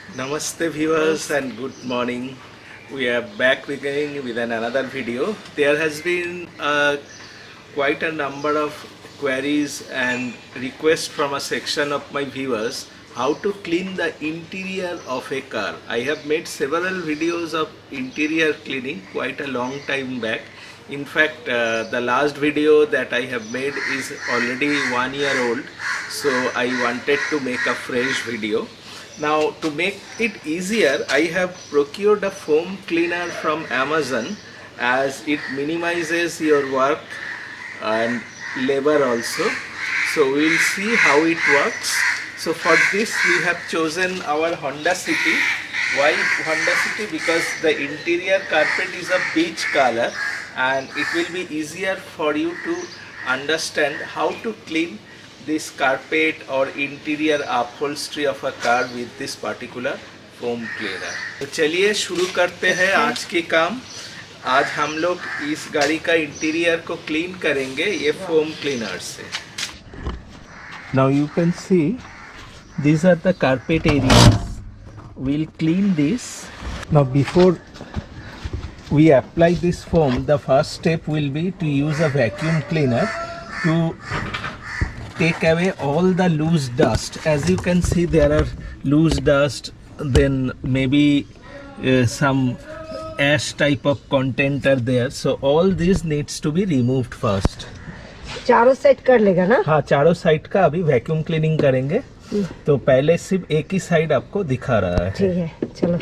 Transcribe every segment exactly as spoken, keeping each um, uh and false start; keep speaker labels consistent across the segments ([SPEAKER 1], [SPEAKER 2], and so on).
[SPEAKER 1] Namaste viewers and good morning. We are back again with an another video. There has been uh, quite a number of queries and requests from a section of my viewers how to clean the interior of a car. I have made several videos of interior cleaning quite a long time back. In fact, uh, the last video that I have made is already one year old, so I wanted to make a fresh video. Now, to make it easier, I have procured a foam cleaner from Amazon, as it minimizes your work and labor also. So we will see how it works. So for this we have chosen our Honda City. Why Honda City? Because the interior carpet is a beige color and it will be easier for you to understand how to clean this carpet or interior upholstery of a car with this particular foam cleaner. तो चलिए शुरू करते हैं आज के काम। आज हम लोग इस गाड़ी का इंटीरियर को क्लीन करेंगे ये फोम क्लीनर से। Now you can see these are the carpet areas. We'll clean this. Now before we apply this foam, the first step will be to use a vacuum cleaner to take away all the loose dust. As you can see, there are loose dust, then maybe uh, some ash type of content are there, so all this needs to be removed first.
[SPEAKER 2] चारों side कर लेगा ना?
[SPEAKER 1] हाँ, चारों side का अभी vacuum cleaning करेंगे। तो पहले सिर्फ एक ही साइड आपको दिखा रहा है।
[SPEAKER 2] ठीक है, चलो।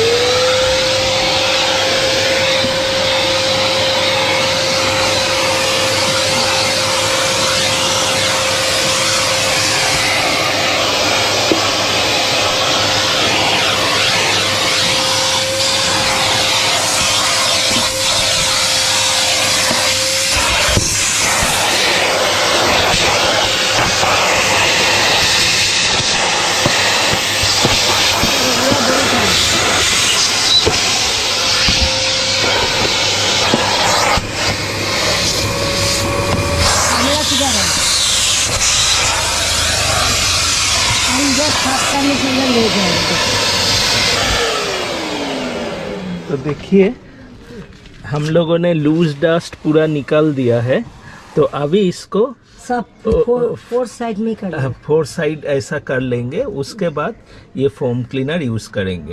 [SPEAKER 1] तो देखिए हम लोगों ने लूज डस्ट पूरा निकाल दिया है। तो अभी इसको
[SPEAKER 2] सब फोर, फोर साइड में कर
[SPEAKER 1] फोर साइड ऐसा कर लेंगे। उसके बाद ये फोम क्लीनर यूज करेंगे।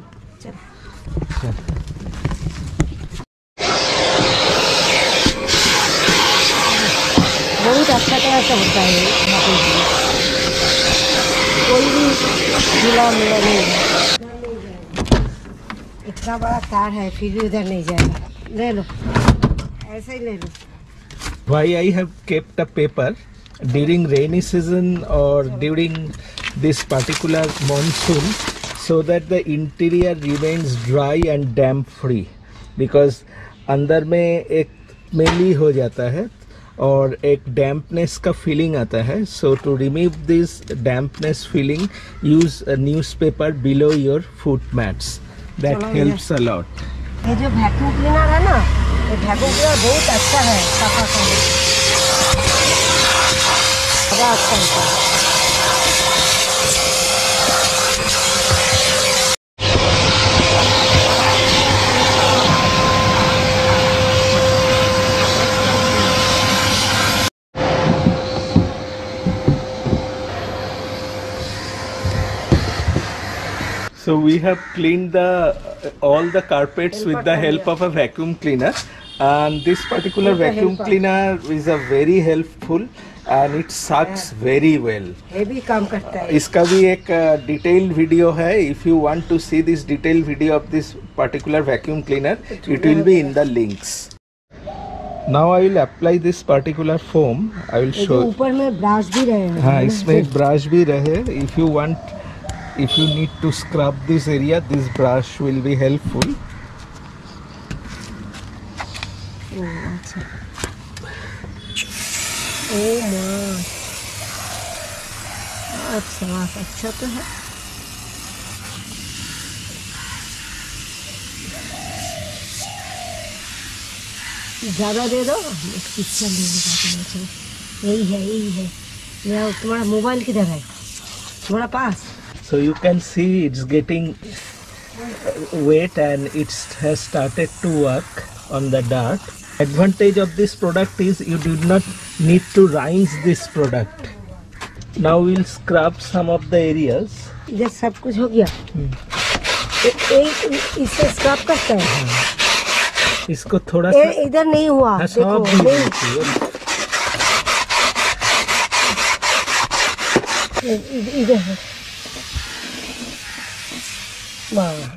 [SPEAKER 2] बहुत अच्छा तरह से होता है, कोई भी ढीला मिला नहीं है। इतना बड़ा कार है फिर भी उधर नहीं जाएगा। ले लो, ऐसे ही ले लो।
[SPEAKER 1] Why I have kept a paper during rainy season or during this particular monsoon, so that the interior remains dry and damp free, because अंदर में एक मैली हो जाता है और एक dampness का feeling आता है। So to remove this dampness feeling, use a newspaper below your foot mats. That helps a lot.
[SPEAKER 2] ये जो वैक्यूम क्लीनर है ना, ये वैक्यूम क्लीनर बहुत अच्छा है, सफा करने बड़ा अच्छा होता है।
[SPEAKER 1] So we have cleaned the uh, all the carpets with the help of a vacuum cleaner, and this particular vacuum cleaner is a very helpful and it sucks very well.
[SPEAKER 2] Heavy काम करता है।
[SPEAKER 1] इसका भी एक detailed video है. If you want to see this detailed video of this particular vacuum cleaner, it will be in the links. Now I will apply this particular foam. I will show.
[SPEAKER 2] ऊपर में brush भी रहे।
[SPEAKER 1] हाँ, इसमें एक brush भी रहे। If you want, if you need to scrub this area, this brush will be helpful.
[SPEAKER 2] अच्छा। ओह माँ, अच्छा अच्छा तो है। ज़्यादा दे दो, पिक्चर ले लेगा। यही है, यही है। मेरा तुम्हारा मोबाइल किधर है? तुम्हारा पास?
[SPEAKER 1] So you can see it's getting wet and it has started to work on the dirt. Advantage of this product is you do not need to rinse this product. Now we'll scrub some of the areas.
[SPEAKER 2] इधर सब कुछ हो गया। एक इससे scrub करता है।
[SPEAKER 1] इसको थोड़ा सा
[SPEAKER 2] इधर नहीं हुआ।
[SPEAKER 1] देखो
[SPEAKER 2] इधर है। वाह।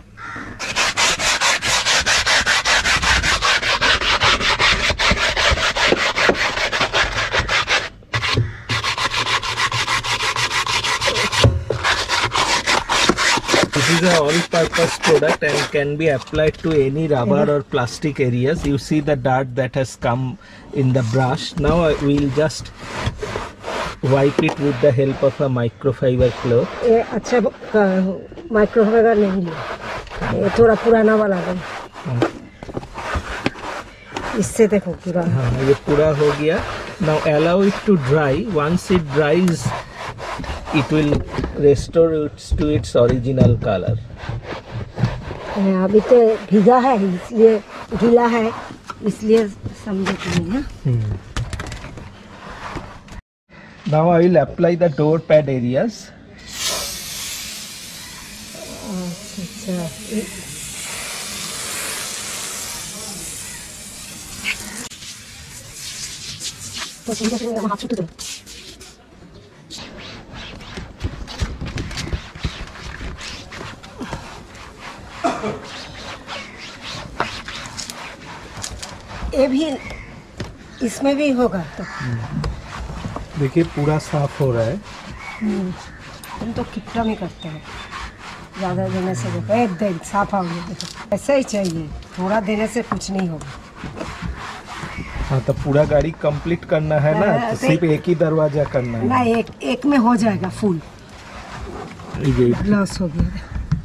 [SPEAKER 1] This is an all-purpose product and can be applied to any rubber or plastic areas. You see the dirt that has come in the brush. Now we will just wipe it with the help of a microfiber cloth.
[SPEAKER 2] ये अच्छा microfibre नहीं लिया, ये थोड़ा पुराना वाला है। इससे देखो पूरा।
[SPEAKER 1] हाँ, ये पूरा हो गया। Now allow it to dry. Once it dries, it will restore it to its original color.
[SPEAKER 2] अभी तो भीगा है इसलिए गीला है इसलिए समझे नहीं है।
[SPEAKER 1] Now I will apply the door pad areas.
[SPEAKER 2] अच्छा अच्छा। ये भी इसमें भी होगा तो
[SPEAKER 1] देखिए पूरा साफ हो रहा है।
[SPEAKER 2] हम तो कितना नहीं करते हैं, ज़्यादा देने से देखो एकदम साफ हो गया। देखो ऐसा ही चाहिए, थोड़ा देने से कुछ नहीं होगा।
[SPEAKER 1] हाँ तो पूरा गाड़ी कंप्लीट करना है ना, तो सिर्फ एक ही दरवाजा करना है
[SPEAKER 2] ना, एक एक में हो जाएगा फुल। ग्लास हो गया।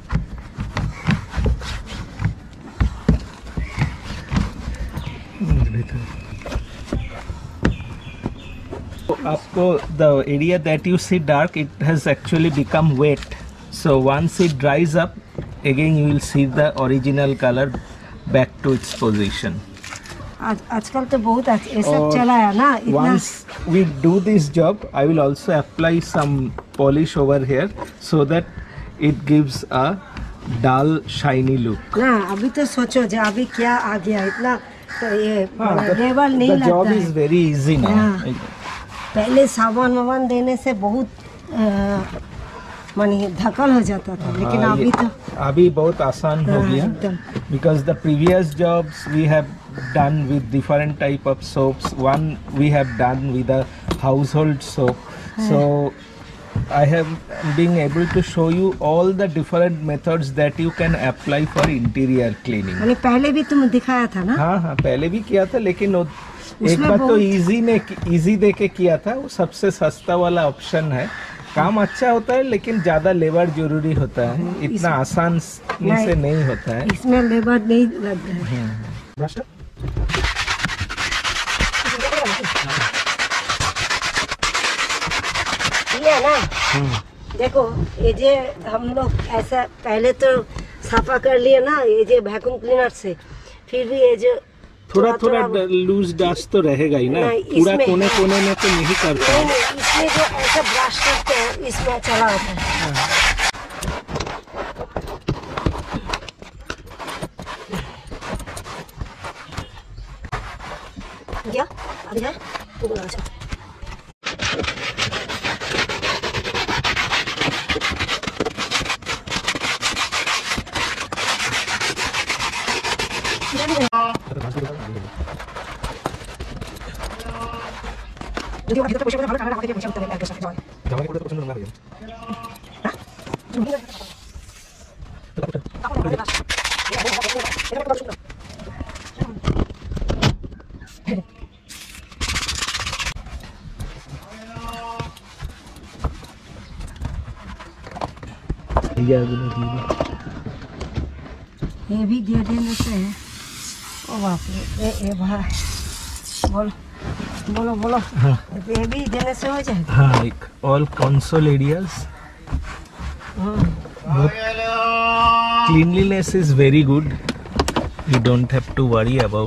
[SPEAKER 1] आपको the area that you see dark, it has actually become wet. So once it dries up, again you will see the original color back to its position.
[SPEAKER 2] आज आजकल तो बहुत ये सब चला है ना।
[SPEAKER 1] Once we do this job, I will also apply some polish over here so that it gives a dull shiny look.
[SPEAKER 2] ना अभी तो सोचो जो अभी क्या आ गया इतना तो ये लेवल नहीं लगता है।
[SPEAKER 1] The job is very easy now.
[SPEAKER 2] पहले सामान वामान देने से बहुत मानी धकल हो जाता था, लेकिन अभी तो
[SPEAKER 1] अभी बहुत आसान हो गया। Because the previous jobs we have done with different type of soaps. One we have done with a household soap. So I have been able to show you all the different methods that you can apply for interior cleaning.
[SPEAKER 2] यानी पहले भी तुम दिखाया था ना?
[SPEAKER 1] हाँ हाँ पहले भी किया था, लेकिन वो एक बार तो इजी ने इजी दे के किया था। वो सबसे सस्ता वाला ऑप्शन है। काम अच्छा होता है लेकिन ज्यादा लेबर जरूरी होता है, इतना आसान से नहीं होता है।
[SPEAKER 2] इसमें लेबर नहीं लग रहा है। ये ना देखो ये जे हम लोग ऐसा पहले तो साफा कर लिए ना, ये जे वैक्यूम क्लीनर से, फिर भी ये जो
[SPEAKER 1] थोड़ा थोड़ा लूज डस्ट तो रहेगा ही ना, पूरा कोने कोने में तो नहीं करता है।
[SPEAKER 2] इसमें जो ऐसा ब्रश करते हैं इसमें चला होता है। क्या अभी है तो बोला अच्छा। যদি ওটা ভিতরে বসে বসে ভালো টাকা আমাকে পয়সা দিতে হবে একটা সাথে জয় জামা কাপড় তো পছন্দ না লাগে হ্যাঁ ये भी दे देने से है। ओ बाप रे, ये भाई बोल बोलो बोलो। हाँ। ये भी देने से हो जाएगा।
[SPEAKER 1] हाँ, एक all console areas Cleanliness is very good. You don't have to worry about.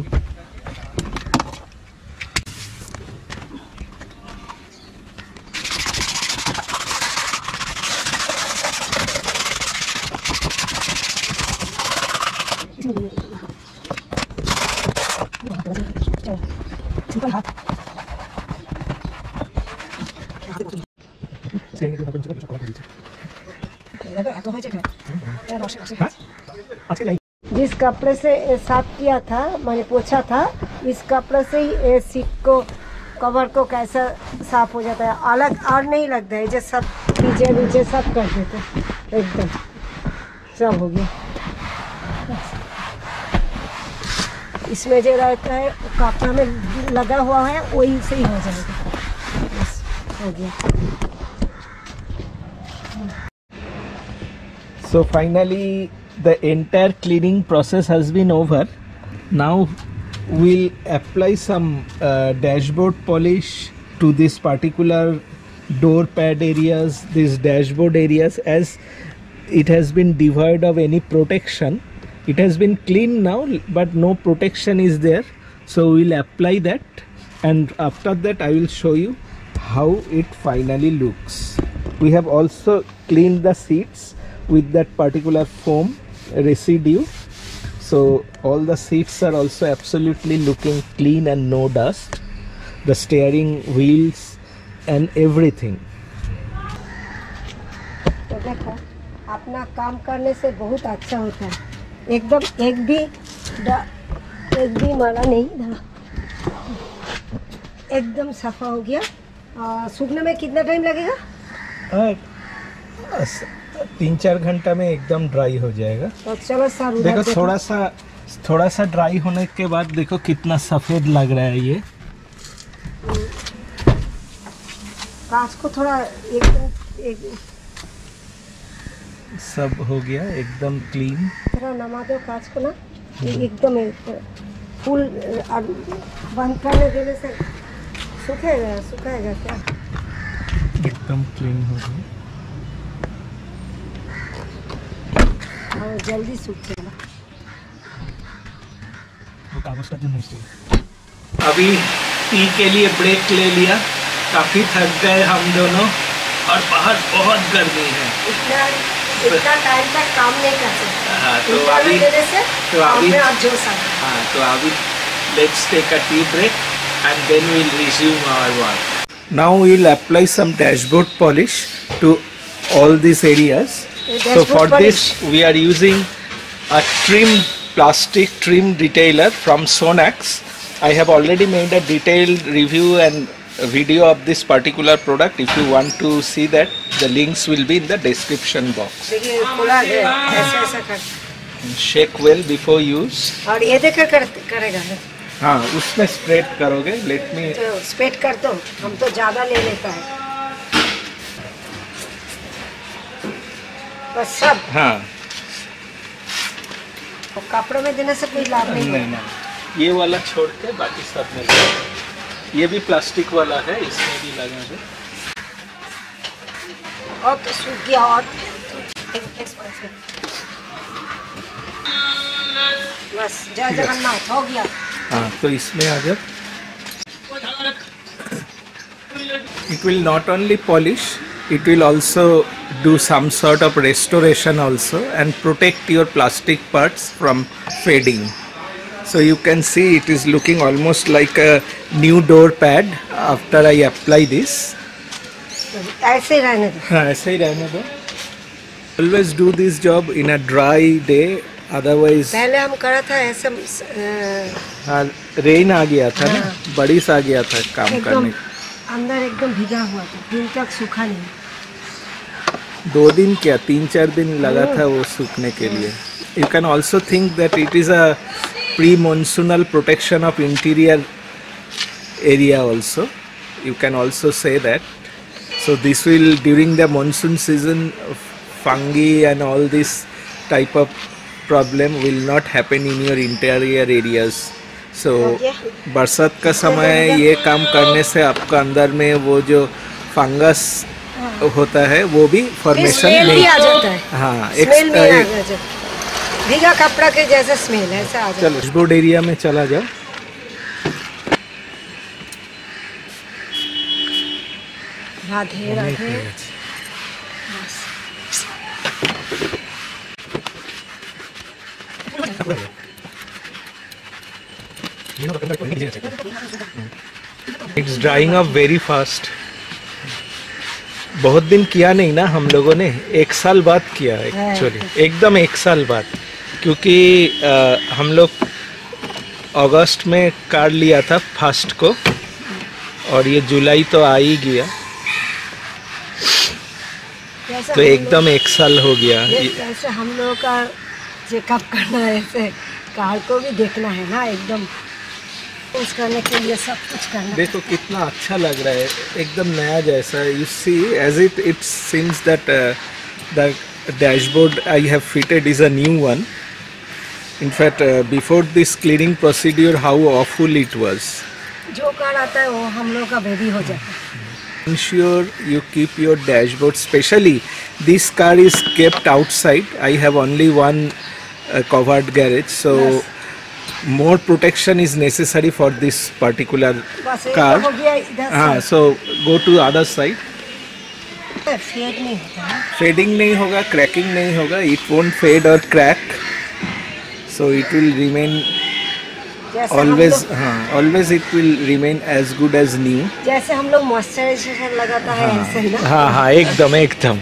[SPEAKER 2] जिस कपड़े से साफ किया था, मैंने पोछा था, इस कपड़े से ही सीट को, कवर को कैसा साफ हो जाता है, अलग और नहीं लगता है। जो सब नीचे नीचे सब कर देते, एकदम सब हो गया। इसमें जो रहता है कपड़ा में लगा हुआ है वही से ही हो जाएगा, बस हो गया।
[SPEAKER 1] So finally the entire cleaning process has been over. Now we'll apply some uh, dashboard polish to this particular door pad areas, these dashboard areas, as it has been devoid of any protection. It has been cleaned now, but no protection is there. So we'll apply that, and after that I will show you how it finally looks. We have also cleaned the seats with that particular foam residue, so all the seats are also absolutely looking clean and no dust, the steering wheels and everything.
[SPEAKER 2] तो देखो, अपना काम करने से बहुत अच्छा होता है, एकदम एक भी एक भी मैला नहीं था, एकदम सफा हो गया। आ, सूखने में कितना टाइम लगेगा?
[SPEAKER 1] आ, तीन चार घंटा में एकदम ड्राई हो जाएगा।
[SPEAKER 2] तो चलो सर,
[SPEAKER 1] देखो थोड़ा सा थोड़ा सा ड्राई होने के बाद देखो कितना सफेद लग रहा है। ये
[SPEAKER 2] कांच को थोड़ा एकदम एक
[SPEAKER 1] सब हो गया एकदम क्लीन।
[SPEAKER 2] थोड़ा नमा दो कांच को ना, एकदम फुल बंद करने देने से सूखेगा सूखेगा क्या?
[SPEAKER 1] एकदम क्लीन हो गया,
[SPEAKER 2] हाँ जल्दी सूख जाएगा।
[SPEAKER 1] वो कागज का जो नहीं। अभी टी के लिए ब्रेक ले लिया, काफी थक गए हम दोनों और बाहर बहुत गर्मी है।
[SPEAKER 2] इतना इतना टाइम तक काम नहीं कर सकते।
[SPEAKER 1] हाँ तो अभी तो अभी हाँ तो अभी let's take a tea break and then we'll resume our work. Now we'll apply some dashboard polish to all these areas. So for this we are using a trim plastic trim detailer from Sonax. I have already made a detailed review and video of this particular product. If you want to see that, the links will be in the description box. Shake well before use.
[SPEAKER 2] और ये देखा करेगा।
[SPEAKER 1] हाँ उसमें spread करोगे। Let me
[SPEAKER 2] तो spread कर दो, हम तो ज़्यादा ले लेता है बस सब।
[SPEAKER 1] हाँ
[SPEAKER 2] तो कपड़ों में देने से कोई लाभ नहीं,
[SPEAKER 1] नहीं, नहीं ये वाला छोड़ के बाकी सब में लगा। ये भी प्लास्टिक वाला है, इसमें भी लगा है।
[SPEAKER 2] और तो सूख गया और बस जय जगन्नाथ हो गया।
[SPEAKER 1] हाँ तो इसमें अगर it will not only polish, it will also do some sort of restoration also and protect your plastic parts from fading. So you can see it is looking almost like a new door pad after I apply this.
[SPEAKER 2] ऐसे ही रहने दो।
[SPEAKER 1] हाँ ऐसे ही रहने दो। Always do this job in a dry day, otherwise
[SPEAKER 2] पहले हम करा था ऐसा।
[SPEAKER 1] हाँ रेन आ गया था ना, बारिश आ गया था काम करने।
[SPEAKER 2] अंदर एकदम भीगा हुआ था, दिन तक सूखा नहीं।
[SPEAKER 1] दो दिन क्या तीन चार दिन लगा था वो सूखने के लिए। You can also think that it is a pre-monsoonal protection of interior area also. You can also say that. So this will, during the monsoon season, fungi and all this type of problem will not happen in your interior areas. So बरसात का समय ये काम करने से आपका अंदर में वो जो फंगस होता है वो भी फॉर्मेशन
[SPEAKER 2] स्मेल भी
[SPEAKER 1] नहीं।
[SPEAKER 2] आ जाता है।
[SPEAKER 1] हाँ,
[SPEAKER 2] स्मेल भी आ
[SPEAKER 1] एक
[SPEAKER 2] जाता है। भीगा कपड़ा के जैसा स्मेल है, ऐसा आ जाता है।
[SPEAKER 1] चलो डैशबोर्ड एरिया में चला जाओ।
[SPEAKER 2] Radhe Radhe.
[SPEAKER 1] It's drying up very fast. बहुत दिन किया नहीं ना हम लोगों ने, एक साल बाद किया एक्चुअली, एकदम एक साल बाद, क्योंकि आ, हम लोग अगस्त में कार लिया था फर्स्ट को, और ये जुलाई तो आ ही गया, तो एकदम एक साल हो गया।
[SPEAKER 2] ऐसे हम लोगों का चेकअप करना है, ऐसे कार को भी देखना है ना, एकदम कुछ करने के लिए सब कुछ करना।
[SPEAKER 1] देखो कितना अच्छा लग रहा है, एकदम नया जैसा। You see as it it seems that the dashboard I have fitted is a new one. In fact, uh, before this cleaning procedure, how awful it was.
[SPEAKER 2] जो कार आता है वो हम लोग का बेबी हो जाता है।
[SPEAKER 1] Ensure you keep your dashboard. Especially, this car is kept outside. I have only one uh, covered garage, so
[SPEAKER 2] Yes.
[SPEAKER 1] more protection is necessary for this particular
[SPEAKER 2] बस एक
[SPEAKER 1] car.
[SPEAKER 2] हो गया इधर
[SPEAKER 1] हाँ,
[SPEAKER 2] से।
[SPEAKER 1] so go to other side.
[SPEAKER 2] Fade नहीं होता है।
[SPEAKER 1] Fading नहीं होगा, cracking नहीं होगा. It won't fade or crack. So it will remain
[SPEAKER 2] जैसे हम
[SPEAKER 1] always.
[SPEAKER 2] लोग-
[SPEAKER 1] हाँ, always it will remain as good as new.
[SPEAKER 2] जैसे हम लोग मॉइस्चराइजर लगाता है ऐसे ही ना।
[SPEAKER 1] हाँ हाँ एकदम एकदम।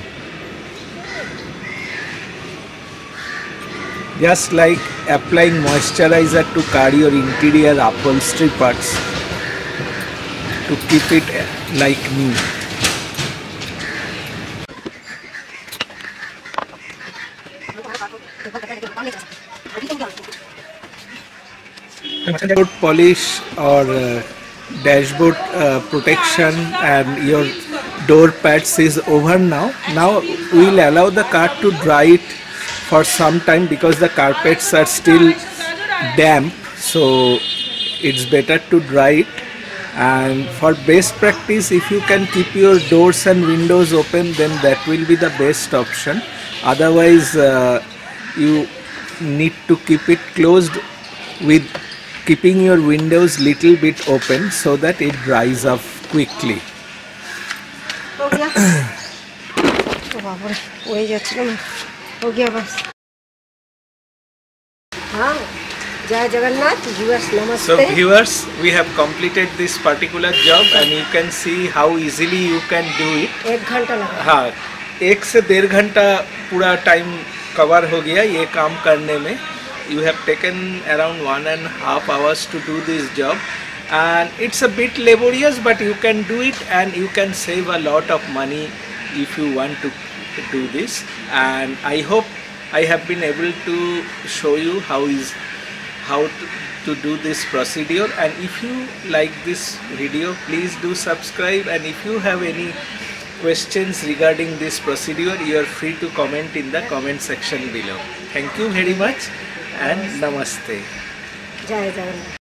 [SPEAKER 1] Just like applying moisturizer to car your interior upholstery parts to keep it like new. Dashboard polish or uh, dashboard uh, protection and your door pads is over now. Now we'll allow the car to dry it for some time because the carpets are still damp, so it's better to dry it. And for best practice, if you can keep your doors and windows open, then that will be the best option. Otherwise uh, you need to keep it closed with keeping your windows little bit open so that it dries up quickly.
[SPEAKER 2] हो गया। तो बाबा रे, वही जाच्छिलो ना। हो गया बस। हाँ, जय जगन्नाथ। viewers
[SPEAKER 1] So
[SPEAKER 2] नमस्ते।
[SPEAKER 1] viewers, we have completed this particular job and you can see how easily you can do it.
[SPEAKER 2] एक घंटा लगा।
[SPEAKER 1] हाँ, एक से डेढ़ घंटा पूरा टाइम कवर हो गया ये काम करने में. You have taken around one and a half hours to do this job, and it's a bit laborious, but you can do it and you can save a lot of money if you want to do this. And I hope I have been able to show you how is how to, to do this procedure. And if you like this video, please do subscribe, and if you have any questions regarding this procedure, you are free to comment in the comment section below. Thank you very much and namaste.
[SPEAKER 2] जय जगन्नाथ।